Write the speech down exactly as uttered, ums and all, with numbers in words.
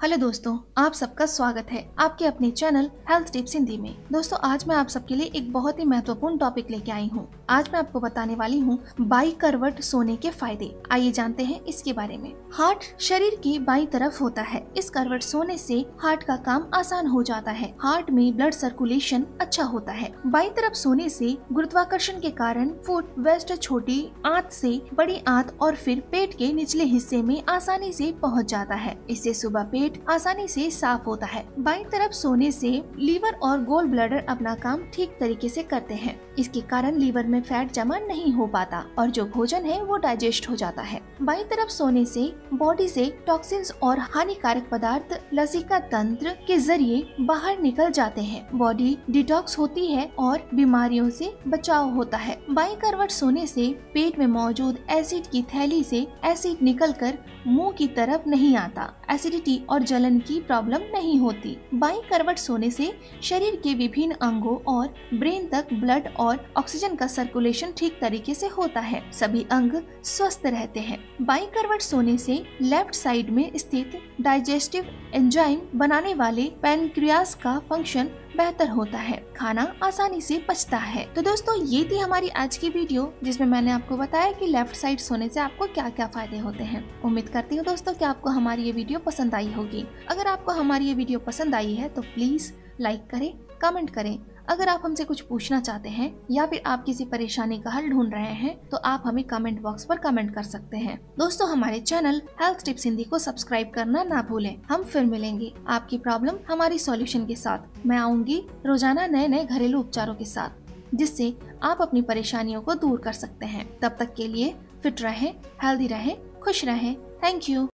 Hello दोस्तों, आप सबका स्वागत है आपके अपने चैनल हेल्थ टिप्स हिंदी में। दोस्तों, आज मैं आप सबके लिए एक बहुत ही महत्वपूर्ण टॉपिक लेके आई हूँ। आज मैं आपको बताने वाली हूँ बाई करवट सोने के फायदे। आइए जानते हैं इसके बारे में। हार्ट शरीर की बाई तरफ होता है। इस करवट सोने से हार्ट का काम आसान हो जाता है। हार्ट में ब्लड सर्कुलेशन अच्छा होता है। बाई तरफ सोने से गुरुत्वाकर्षण के कारण फुट वेस्ट छोटी आंत से बड़ी आंत और फिर पेट के निचले हिस्से में आसानी से पहुँच जाता है। इससे सुबह पेट आसानी से साफ होता है। बाईं तरफ सोने से लीवर और गोल ब्लैडर अपना काम ठीक तरीके से करते हैं। इसके कारण लीवर में फैट जमा नहीं हो पाता और जो भोजन है वो डाइजेस्ट हो जाता है। बाईं तरफ सोने से बॉडी से टॉक्सिन्स और हानिकारक पदार्थ लसिका तंत्र के जरिए बाहर निकल जाते हैं। बॉडी डिटॉक्स होती है और बीमारियों से बचाव होता है। बाईं करवट सोने से पेट में मौजूद एसिड की थैली से एसिड निकलकर मुंह की तरफ नहीं आता। एसिडिटी और जलन की प्रॉब्लम नहीं होती। बाईं करवट सोने से शरीर के विभिन्न अंगों और ब्रेन तक ब्लड और ऑक्सीजन का सर्कुलेशन ठीक तरीके से होता है। सभी अंग स्वस्थ रहते हैं। बाईं करवट सोने से लेफ्ट साइड में स्थित डाइजेस्टिव एंजाइम बनाने वाले पैनक्रियास का फंक्शन बेहतर होता है। खाना आसानी से पचता है। तो दोस्तों, ये थी हमारी आज की वीडियो जिसमें मैंने आपको बताया कि लेफ्ट साइड सोने से आपको क्या क्या फायदे होते हैं। उम्मीद करती हूँ दोस्तों कि आपको हमारी ये वीडियो पसंद आई होगी। अगर आपको हमारी ये वीडियो पसंद आई है तो प्लीज लाइक करें, कमेंट करें। अगर आप हमसे कुछ पूछना चाहते हैं या फिर आप किसी परेशानी का हल ढूंढ रहे हैं तो आप हमें कमेंट बॉक्स पर कमेंट कर सकते हैं। दोस्तों, हमारे चैनल हेल्थ टिप्स हिंदी को सब्सक्राइब करना ना भूलें। हम फिर मिलेंगे आपकी प्रॉब्लम हमारी सॉल्यूशन के साथ। मैं आऊंगी रोजाना नए नए घरेलू उपचारों के साथ जिससे आप अपनी परेशानियों को दूर कर सकते हैं। तब तक के लिए फिट रहें, हेल्दी रहें, खुश रहें। Thank you.